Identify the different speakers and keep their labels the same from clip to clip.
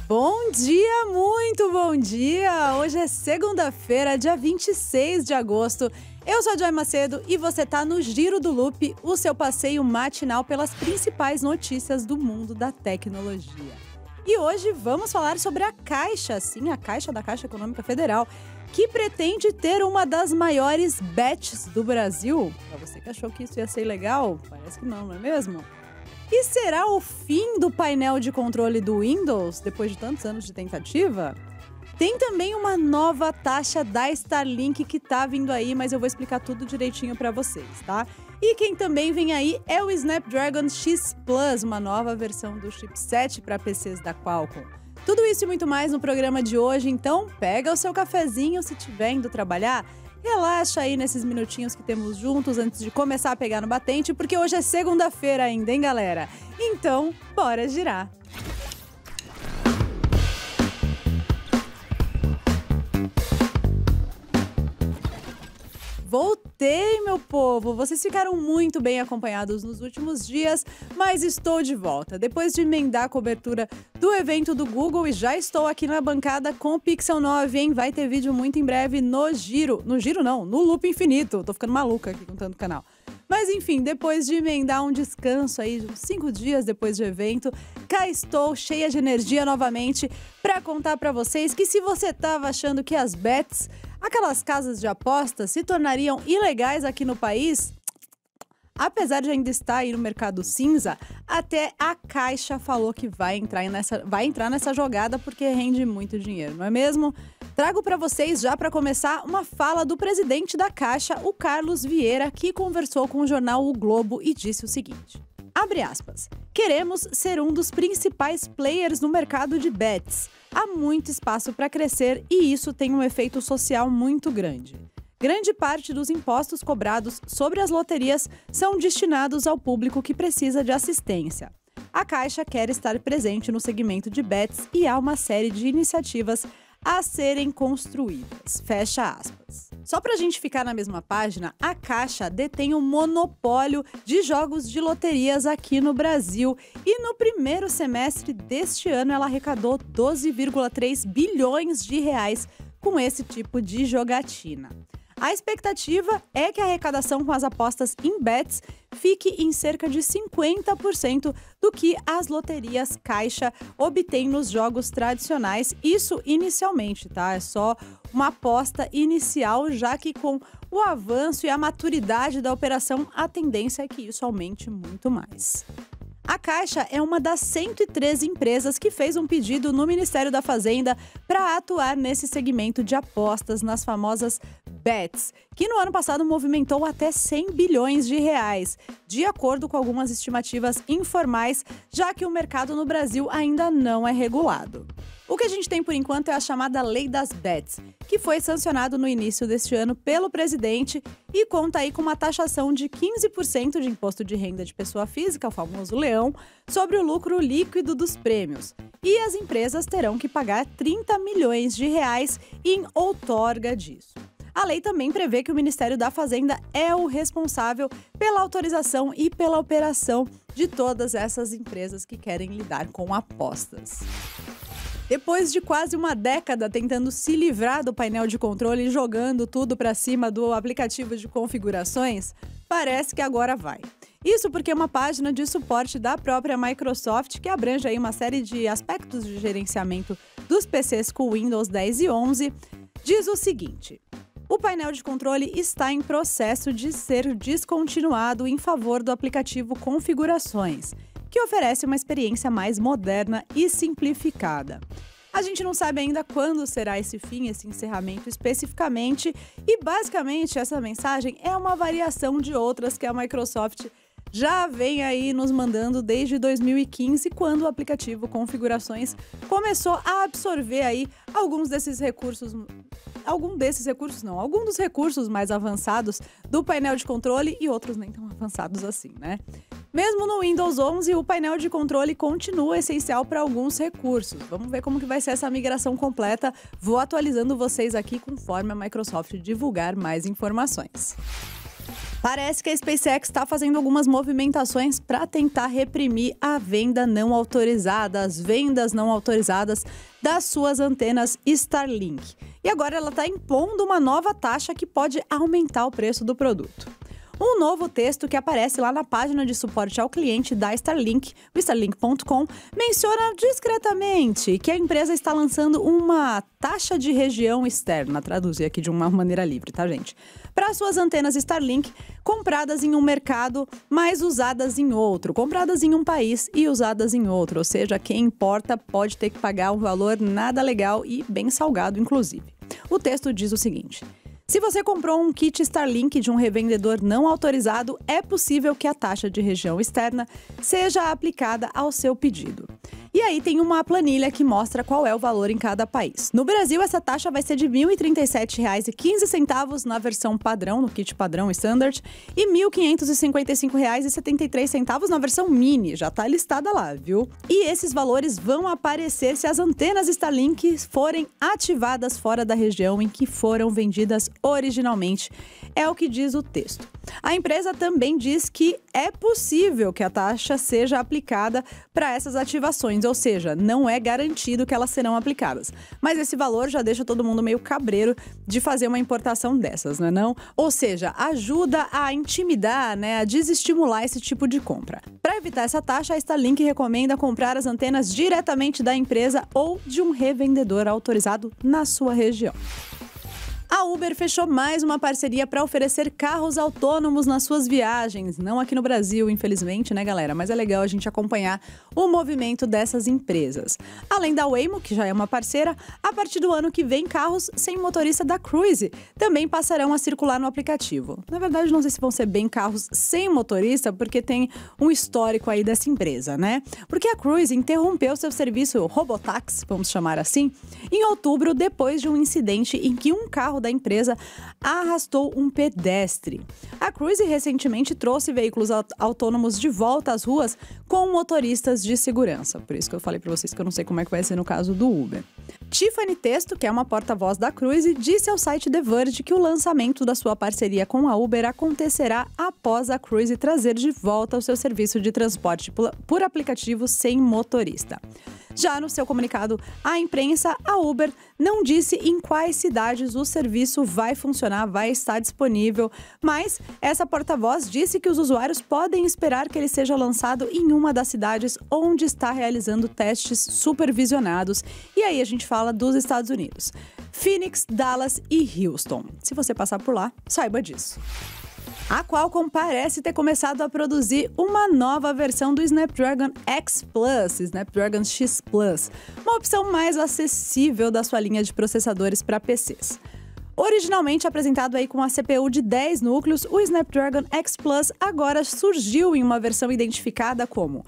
Speaker 1: Bom dia, muito bom dia! Hoje é segunda-feira, dia 26 de agosto. Eu sou a Joy Macedo e você tá no Giro do Loop, o seu passeio matinal pelas principais notícias do mundo da tecnologia. E hoje vamos falar sobre a Caixa, sim, a Caixa da Caixa Econômica Federal, que pretende ter uma das maiores bets do Brasil. Pra você que achou que isso ia ser legal, parece que não é mesmo? E será o fim do painel de controle do Windows, depois de tantos anos de tentativa? Tem também uma nova taxa da Starlink que tá vindo aí, mas eu vou explicar tudo direitinho pra vocês, tá? E quem também vem aí é o Snapdragon X Plus, uma nova versão do chipset para PCs da Qualcomm. Tudo isso e muito mais no programa de hoje, então pega o seu cafezinho se estiver indo trabalhar. Relaxa aí nesses minutinhos que temos juntos antes de começar a pegar no batente, porque hoje é segunda-feira ainda, hein, galera? Então, bora girar! Voltei, meu povo! Vocês ficaram muito bem acompanhados nos últimos dias, mas estou de volta. Depois de emendar a cobertura do evento do Google e já estou aqui na bancada com o Pixel 9, hein? Vai ter vídeo muito em breve no Giro. No Giro não, no Loop Infinito. Tô ficando maluca aqui com tanto canal. Mas enfim, depois de emendar um descanso aí de uns 5 dias depois do evento, cá estou cheia de energia novamente para contar para vocês que se você tava achando que as bets, aquelas casas de apostas, se tornariam ilegais aqui no país, apesar de ainda estar aí no mercado cinza, até a Caixa falou que vai entrar nessa jogada porque rende muito dinheiro, não é mesmo? Trago para vocês, já para começar, uma fala do presidente da Caixa, o Carlos Vieira, que conversou com o jornal O Globo e disse o seguinte, abre aspas, queremos ser um dos principais players no mercado de bets. Há muito espaço para crescer e isso tem um efeito social muito grande. Grande parte dos impostos cobrados sobre as loterias são destinados ao público que precisa de assistência. A Caixa quer estar presente no segmento de bets e há uma série de iniciativas a serem construídas. Fecha aspas. Só pra gente ficar na mesma página, a Caixa detém um monopólio de jogos de loterias aqui no Brasil e no primeiro semestre deste ano ela arrecadou 12,3 bilhões de reais com esse tipo de jogatina. A expectativa é que a arrecadação com as apostas em bets fique em cerca de 50% do que as loterias Caixa obtêm nos jogos tradicionais. Isso inicialmente, tá? É só uma aposta inicial, já que com o avanço e a maturidade da operação, a tendência é que isso aumente muito mais. A Caixa é uma das 113 empresas que fez um pedido no Ministério da Fazenda para atuar nesse segmento de apostas nas famosas bets, que no ano passado movimentou até 100 bilhões de reais, de acordo com algumas estimativas informais, já que o mercado no Brasil ainda não é regulado. O que a gente tem por enquanto é a chamada Lei das Bets, que foi sancionado no início deste ano pelo presidente e conta aí com uma taxação de 15% de imposto de renda de pessoa física, o famoso leão, sobre o lucro líquido dos prêmios. E as empresas terão que pagar 30 milhões de reais em outorga disso. A lei também prevê que o Ministério da Fazenda é o responsável pela autorização e pela operação de todas essas empresas que querem lidar com apostas. Depois de quase uma década tentando se livrar do painel de controle e jogando tudo para cima do aplicativo de configurações, parece que agora vai. Isso porque uma página de suporte da própria Microsoft, que abrange aí uma série de aspectos de gerenciamento dos PCs com Windows 10 e 11, diz o seguinte: o painel de controle está em processo de ser descontinuado em favor do aplicativo Configurações, que oferece uma experiência mais moderna e simplificada. A gente não sabe ainda quando será esse fim, esse encerramento especificamente, e basicamente essa mensagem é uma variação de outras que a Microsoft já vem aí nos mandando desde 2015, quando o aplicativo Configurações começou a absorver aí alguns dos recursos mais avançados do painel de controle e outros nem tão avançados assim, né? Mesmo no Windows 11, o painel de controle continua essencial para alguns recursos. Vamos ver como que vai ser essa migração completa. Vou atualizando vocês aqui conforme a Microsoft divulgar mais informações. Parece que a SpaceX está fazendo algumas movimentações para tentar reprimir a venda não autorizada, as vendas não autorizadas das suas antenas Starlink. E agora ela está impondo uma nova taxa que pode aumentar o preço do produto. Um novo texto que aparece lá na página de suporte ao cliente da Starlink, o Starlink.com, menciona discretamente que a empresa está lançando uma taxa de região externa, traduzir aqui de uma maneira livre, tá, gente? Para suas antenas Starlink compradas em um mercado, mas usadas em outro, compradas em um país e usadas em outro, ou seja, quem importa pode ter que pagar um valor nada legal e bem salgado, inclusive. O texto diz o seguinte: se você comprou um kit Starlink de um revendedor não autorizado, é possível que a taxa de região externa seja aplicada ao seu pedido. E aí tem uma planilha que mostra qual é o valor em cada país. No Brasil, essa taxa vai ser de R$ 1.037,15 na versão padrão, no kit padrão standard, e R$ 1.555,73 na versão mini. Já tá listada lá, viu? E esses valores vão aparecer se as antenas Starlink forem ativadas fora da região em que foram vendidas originalmente. É o que diz o texto. A empresa também diz que é possível que a taxa seja aplicada para essas ativações, ou seja, não é garantido que elas serão aplicadas. Mas esse valor já deixa todo mundo meio cabreiro de fazer uma importação dessas, não é não? Ou seja, ajuda a intimidar, a desestimular esse tipo de compra. Para evitar essa taxa, a Starlink recomenda comprar as antenas diretamente da empresa ou de um revendedor autorizado na sua região. A Uber fechou mais uma parceria para oferecer carros autônomos nas suas viagens. Não aqui no Brasil, infelizmente, né, galera? Mas é legal a gente acompanhar o movimento dessas empresas. Além da Waymo, que já é uma parceira, a partir do ano que vem, carros sem motorista da Cruise também passarão a circular no aplicativo. Na verdade, não sei se vão ser bem carros sem motorista, porque tem um histórico aí dessa empresa, né? Porque a Cruise interrompeu seu serviço Robotaxi, vamos chamar assim, em outubro, depois de um incidente em que um carro da empresa arrastou um pedestre. A Cruise recentemente trouxe veículos autônomos de volta às ruas com motoristas de segurança. Por isso que eu falei para vocês que eu não sei como é que vai ser no caso do Uber. Tiffany Testo, que é uma porta-voz da Cruise, disse ao site The Verge que o lançamento da sua parceria com a Uber acontecerá após a Cruise trazer de volta o seu serviço de transporte por aplicativo sem motorista. Já no seu comunicado à imprensa, a Uber não disse em quais cidades o serviço vai funcionar, vai estar disponível, mas essa porta-voz disse que os usuários podem esperar que ele seja lançado em uma das cidades onde está realizando testes supervisionados. E aí a gente fala dos Estados Unidos: Phoenix, Dallas e Houston. Se você passar por lá, saiba disso. A Qualcomm parece ter começado a produzir uma nova versão do Snapdragon X Plus, Snapdragon X Plus, uma opção mais acessível da sua linha de processadores para PCs. Originalmente apresentado aí com a CPU de 10 núcleos, o Snapdragon X Plus agora surgiu em uma versão identificada como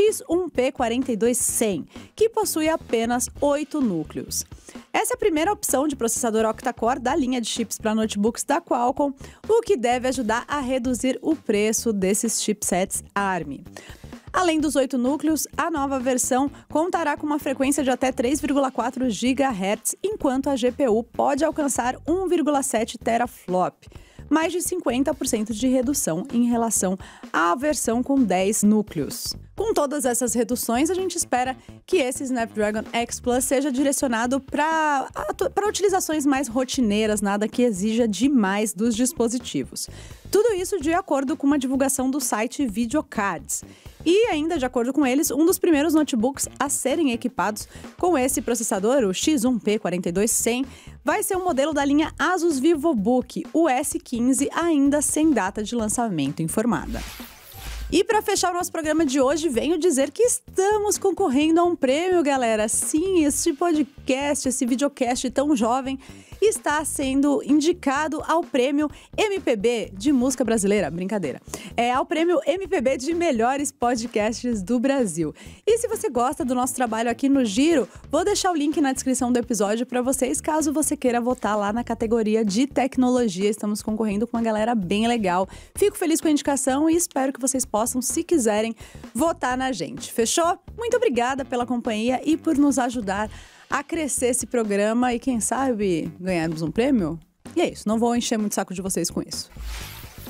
Speaker 1: X1P42100, que possui apenas 8 núcleos. Essa é a primeira opção de processador octa-core da linha de chips para notebooks da Qualcomm, o que deve ajudar a reduzir o preço desses chipsets ARM. Além dos 8 núcleos, a nova versão contará com uma frequência de até 3,4 GHz, enquanto a GPU pode alcançar 1,7 teraflop, mais de 50% de redução em relação à versão com 10 núcleos. Com todas essas reduções, a gente espera que esse Snapdragon X Plus seja direcionado para utilizações mais rotineiras, nada que exija demais dos dispositivos. Tudo isso de acordo com uma divulgação do site Videocards. E ainda de acordo com eles, um dos primeiros notebooks a serem equipados com esse processador, o X1P42100, vai ser um modelo da linha Asus VivoBook, o S15, ainda sem data de lançamento informada. E para fechar o nosso programa de hoje, venho dizer que estamos concorrendo a um prêmio, galera. Sim, esse podcast, esse videocast tão jovem, está sendo indicado ao prêmio MPB de música brasileira. Brincadeira. É ao prêmio MPB de melhores podcasts do Brasil. E se você gosta do nosso trabalho aqui no Giro, vou deixar o link na descrição do episódio para vocês, caso você queira votar lá na categoria de tecnologia. Estamos concorrendo com uma galera bem legal. Fico feliz com a indicação e espero que vocês possam, se quiserem, votar na gente. Fechou? Muito obrigada pela companhia e por nos ajudar a crescer esse programa e, quem sabe, ganharmos um prêmio? E é isso, não vou encher muito o saco de vocês com isso.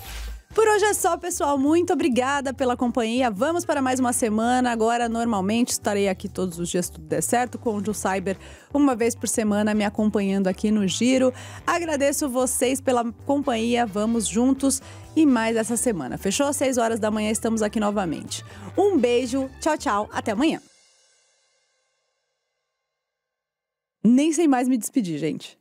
Speaker 1: Por hoje é só, pessoal. Muito obrigada pela companhia. Vamos para mais uma semana. Agora, normalmente, estarei aqui todos os dias, se tudo der certo, com o Ju Cyber, uma vez por semana, me acompanhando aqui no Giro. Agradeço vocês pela companhia. Vamos juntos e mais essa semana. Fechou? Às 6 horas da manhã, estamos aqui novamente. Um beijo. Tchau, tchau. Até amanhã. Nem sei mais me despedir, gente.